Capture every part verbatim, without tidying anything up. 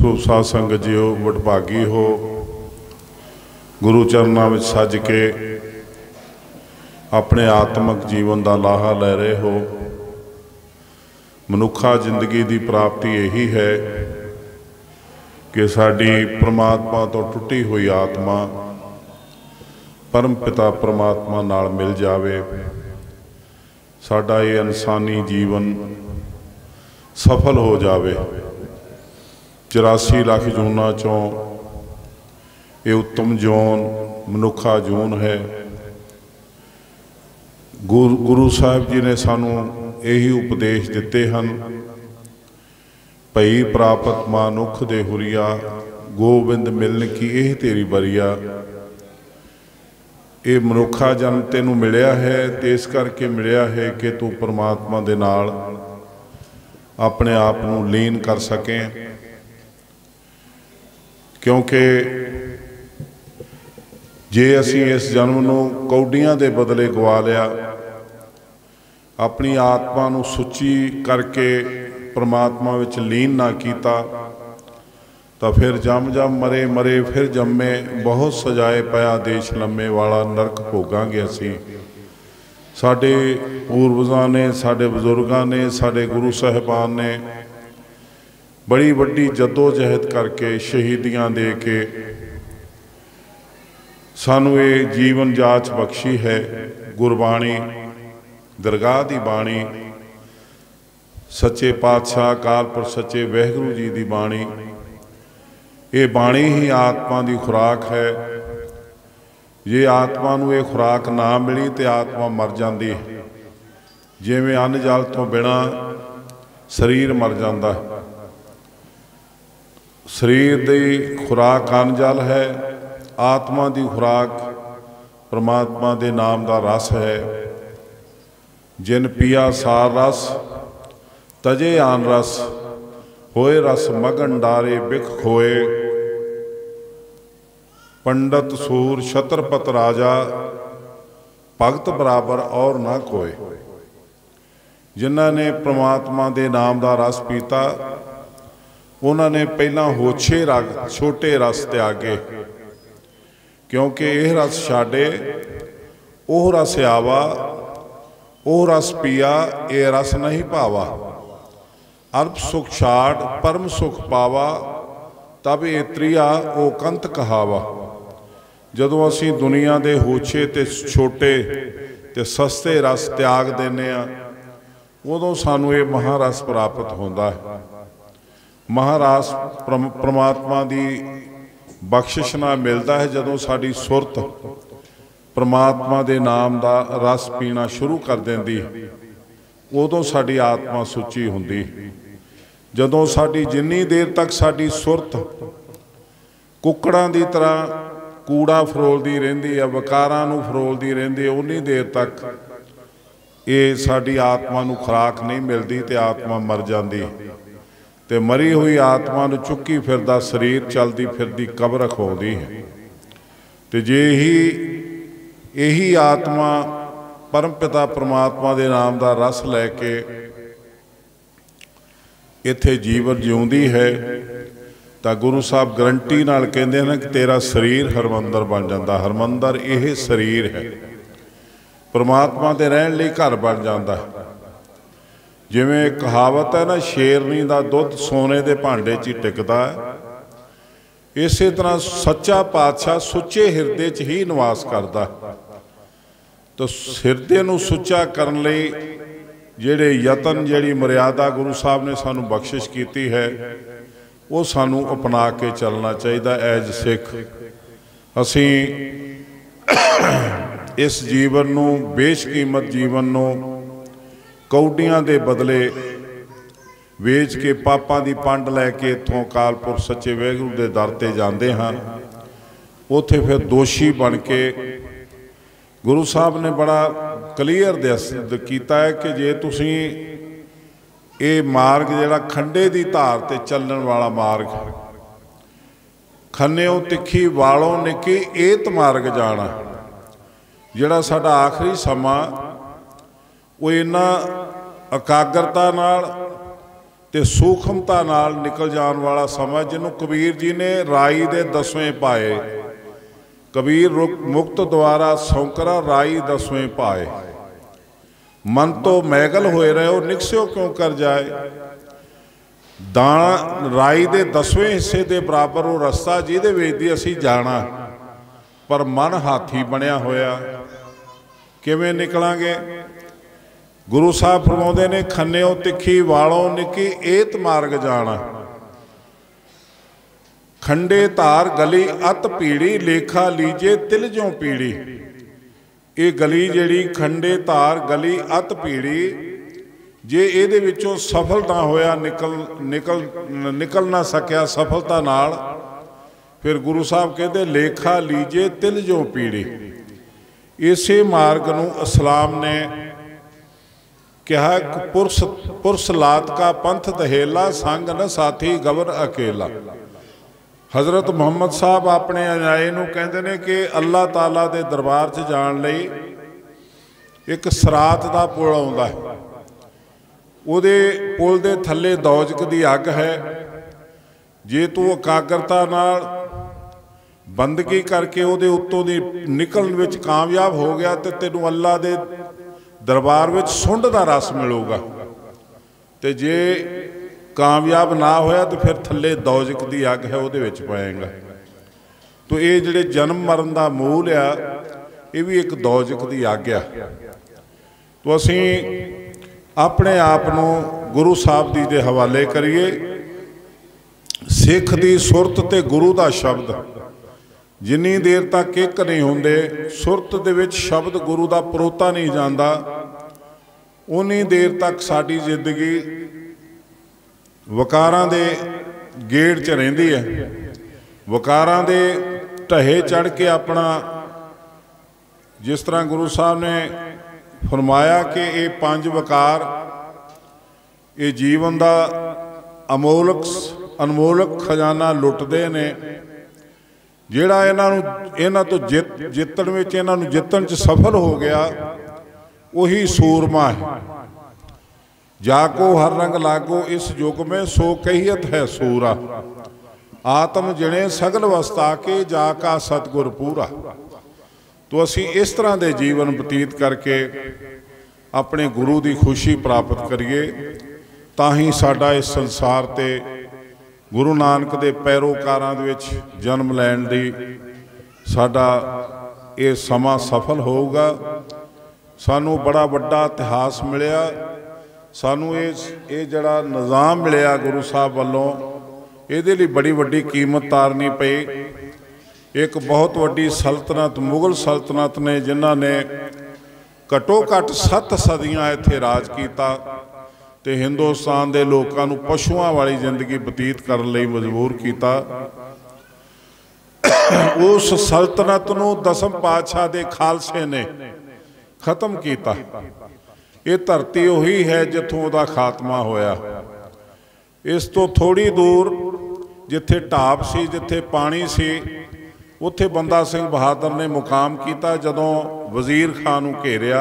खूबसूरत साध संगत जीओ, वडभागी हो, गुरु चरणों में सज के अपने आत्मक जीवन का लाहा लै रहे हो। मनुखा जिंदगी की प्राप्ति यही है कि साडी परमात्मा तो टुटी हुई आत्मा परम पिता परमात्मा नाल मिल जावे। साडा ये इंसानी जीवन सफल हो जावे। चौरासी लाख जूना चों ये उत्तम जून मनुखा जून है। गुरु गुरु साहिब जी ने सानू यही उपदेश दिते हैं, भई प्रापत मानुख दे हुरिया, गोबिंद मिलन की यह तेरी बरिया। ये मनुखा जन्म तेनू मिलिया है तो इस करके मिलिया है कि तू परमात्मा दे नाल अपने आप नू लीन कर सके। क्योंकि जे असी इस जन्म नू कौडियां दे बदले गवा लिया, अपनी आत्मा नू सुची करके परमात्मा विच लीन ना कीता, तो फिर जम जम मरे मरे फिर जम्मे, बहुत सजाए पाया देश लम्मे वाला नरक भोगांगे असी। साडे पूर्वजां ने, साडे बजुर्गां ने, साडे गुरु साहिबान ने बड़ी वड्डी जद्दोजहद करके शहीदियां दे के सानू ये जीवन जाच बख्शी है। गुरबाणी दरगाह की बाणी, सच्चे पातशाह अकालपुरख सच्चे वाहिगुरू जी की बाणी, ये बाणी ही आत्मा की खुराक है। जे आत्मा नू ये खुराक ना मिली तो आत्मा मर जाती है। जिवें अन्न जल तो बिना शरीर मर जाता है। शरीर की खुराक अन्न जल है, आत्मा की खुराक परमात्मा के नाम का रस है। जिन पिया सार रस तजे आन रस, होए रस मगन डारे बिख खोए। पंडित सूर छत्रपत राजा, भगत बराबर और ना कोई। जिन्होंने परमात्मा के नाम का रस पीता, उन्होंने पहला होछे रग छोटे रस त्यागे। क्योंकि यह रस छाड़े ओह रस आवा, ओह रस पिया ये रस नहीं पावा। अल्प सुख छाड़ परम सुख पावा, तब ये त्रिया ओ कंत कहावा। जदों असी दुनिया के होछे ते छोटे ते सस्ते रस त्याग देने आ, उदों सानू ये महारस प्राप्त होता है। महारस परमात्मा की बख्शिश नाल मिलता है। जदों साडी सुरत परमात्मा के नाम का रस पीना शुरू कर देंदी, उदों साडी आत्मा सुची हुंदी। जदों साडी जिन्नी देर तक साडी सुरत कुकड़ां दी तरह कूड़ा फरोलदी रहिंदी है, वकारां नूं फरोलदी रहिंदी है, उन्नी देर तक ये साडी आत्मा नूं खुराक नहीं मिलती तो आत्मा मर जाती। ते मरी हुई आत्मा नूं चुक्की फिरदा शरीर चलती फिरदी कब्र रखवाउंदी है। ते जे ही यही आत्मा परम पिता परमात्मा के नाम का रस लैके इत्थे जीवन जिउंदी है, तो गुरु साहब गारंटी नाल कहंदे हैं कि तेरा शरीर हरमंदर बन जाता। हरमंदर यह शरीर है, परमात्मा के रहन लई घर बन जाता है। जिवें कहावत है ना, शेरनी का दुध सोने के भांडे च ही टिकता है। इस तरह सच्चा पातशाह सुच्चे हिरदे च ही निवास करता है। तो हिरदे नूं सुच्चा करन लई जिहड़े यतन, जिहड़ी मर्यादा गुरु साहब ने सानू बख्शिश की है, वो सानू अपना के चलना चाहिए। एज सिख असी इस जीवन नूं, बेशकीमत जीवन नूं कौडियां दे बदले वेच के पापां दी पंड लैके इत्थों अकालपुरख सच्चे वाहिगुरू दे दर ते जांदे हां। उत्थे फिर दोषी बन के गुरु साहब ने बड़ा क्लीयर दस कीता है कि जे तुसीं ये मार्ग जिहड़ा खंडे दी धार ते चलण वाला मार्ग, खन्नेओ तिखी वालों निकी एत मार्ग जाना, जिहड़ा साडा आखिरी समा वो इन्ना एकाग्रता नाल ते सूखमता नाल निकल जाने वाला समा, जिन्हों कबीर जी ने राई दे दसवें पाए। कबीर मुक्त द्वारा सौंकरा राई दसवें पाए। मन तो मैगल होए रहे हो निकस्यो क्यों कर जाए। दाना राई दे दसवें हिस्से दे बराबर वो रस्ता जिहदे विच दी असीं जाना, पर मन हाथी बनिया होया, किवें निकलांगे। गुरु साहब फरमाउंदे ने, खन्नेओ तिखी वालों निकी एत मार्ग जाना। खंडे धार गली अत पीड़ी लेखा लीजे तिल ज्यों पीड़ी। ये गली जिहड़ी खंडे धार गली अत पीड़ी, जे इहदे विचों सफल ना होया, निकल निकल निकल ना सकिया सफलता नाल, फिर गुरु साहब कहते लेखा लीजे तिल ज्यों पीड़ी। इसे मार्ग नूं इस्लाम ने कहा, पुरस पुरस लात का पंथ दहेला, संग न साथी गवर अकेला। हज़रत मुहम्मद साहब अपने अनुयायी नूं कहंदे ने कि अल्लाह ताला दे दरबार च जाण लई एक सरात दा पुल आउंदा है। उहदे पुल दे थल्ले दौजक दी अग है। जे तू एकाग्रता नाल बंदगी करके उहदे उत्तों दी निकलण विच कामयाब हो गया तो तैनूं अल्लाह दे दरबार विच सुंड दा रस मिलूगा। ते जे कामयाब ना होया तो फिर थल्ले दौजक दी अग है उहदे विच पाएगा। तो ये जिहड़े जन्म मरण दा मूल आ, ये भी एक दौजक दी अग आ। तो असीं अपने आप नूं गुरु साहब जी दे हवाले करिए। सिख दी सुरत ते गुरु दा शब्द जिन्नी देर तक एक नहीं होंदे, सुरत दे विच शब्द गुरु दा परोता नहीं जाता, उन्नी देर तक साडी जिंदगी वकारां दे गेड़ च रहिंदी है। वकारां दे ढहे चढ़ के अपना, जिस तरह गुरु साहब ने फरमाया कि ये पांच वकार ये जीवन का अमोलक अनमोलक खजाना लुटते ने। जिहड़ा इन्हां नूं इन्हां तो जित जितण विच इन्हां नूं जितण च सफल हो गया, वही सूरमा है। जाको हर रंग लागो इस युग में, सो कहियत है सूरा। आत्म जिणे सगल वस्ता के, जाका सतगुर पूरा। तो असी इस तरह के जीवन बतीत करके अपने गुरु की खुशी प्राप्त करिए, ताही साडा इस संसार ते गुरु नानक दे पैरोकारां दे विच जन्म लैण दी साडा ये समा सफल होगा। सानू बड़ा वड्डा इतिहास मिलिया, सानू ये ये जड़ा निज़ाम मिलिया गुरु साहब वालों, इहदे लई बड़ी वड्डी कीमत तारनी पई। एक बहुत वड्डी सल्तनत मुगल सल्तनत ने, जिन्हां ने घटो घट सत्त सदियां इत्थे राज कीता ते हिंदुस्तान दे लोकां नूं पशुआं वाली जिंदगी बतीत करन लई मजबूर कीता। उस सल्तनत नूं दसम पातशाह दे खालसे ने खत्म कीता। ये धरती उही है जिथों उहदा खात्मा होया। इस तो थोड़ी दूर जिथे ढाब सी, जिथे पानी सी, उत्थे बंदा सिंह बहादुर ने मुकाम किया। जदों वजीर खान नूं घेरिया,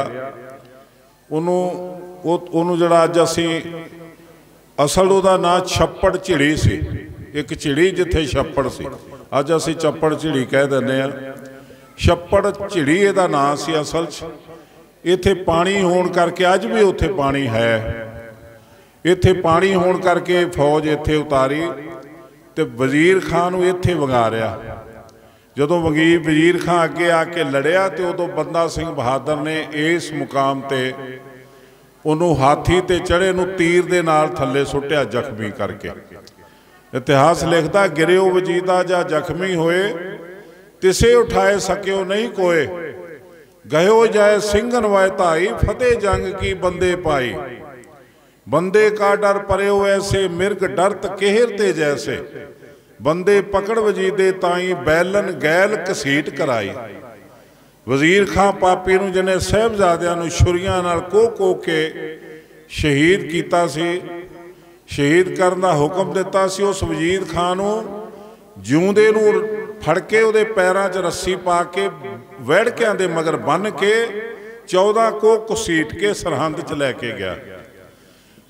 उन्होंने जड़ा अज असी असल उहदा नाम छप्पड़ झिड़ी सी, एक झिड़ी जिथे छप्पड़ सी, अज असी चप्पड़ झिड़ी कह दिंदे आ। छप्पड़ झिड़ी इहदा नाम सी असल च। इत्थे पानी होण करके अज भी उत्थे पानी है। इत्थे पानी होण करके फौज इत्थे उतारी ते वजीर खान नूं इत्थे वंगारिया। जदों वजीर वजीर खां अगे आके लड़िया तो उदों बंदा सिंह बहादुर ने इस मुकाम ते उन्हों हाथी ते चढ़े नूं तीर दे नाल थल्ले सुट्टिया जख्मी करके। इतिहास लिखदा, गिरियो वजीदा जा जख्मी होए, तिसे उठाए सक्यो नहीं कोए। गयो जाए सिंघन वाय धाई, फतेह जंग की बंदे पाई। बंदे का डर परयो ऐसे, मिर्ग डरत केहरते जैसे। बंदे पकड़ वजीदे ताई, बैलन गैल घसीट कराई। वजीर खां पापी नूं जिन्हें साहिबजादियां नूं छुरियां नाल कोह कोह के शहीद कीता सी, शहीद करन दा हुक्म दिता सी। उस वजीर खां नूं जिउंदे नूं फड़ के उहदे पैरां च रस्सी पा के वैड़कियां दे मगर बन के चौदह कोह घसीट के सरहंद च लैके गया।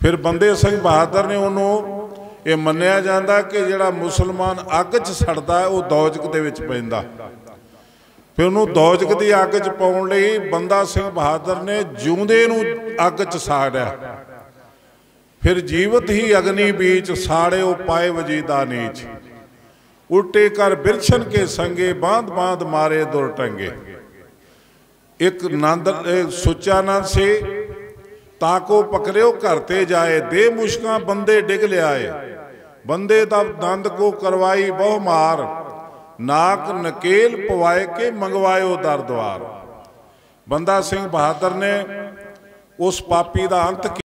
फिर बंदे सिंह बहादुर ने उन्होंने ये मन्निया जाता कि जिहड़ा मुसलमान अग च सड़दा है वह दौजक दे विच पैंदा। फिर उन्होंने दौजक की अग च पाउण लई बंदा सिंह बहादुर ने जिउंदे नूं अग च साड़िया। फिर जीवत ही अग्नि बीच साड़े पाए वजीदा नीच, उल्टे कर बिरछन के संगे बांध बांध मारे दुर टंगे। एक नंद सुचा नंद से ताको पकड़ियो करते जाए, दे मुश्का बंदे डिग लियाए। बंदे तब दंद को करवाई बहु मार, नाक नकेल पवाए के मंगवायो दर द्वार। बंदा सिंह बहादुर ने उस पापी का अंत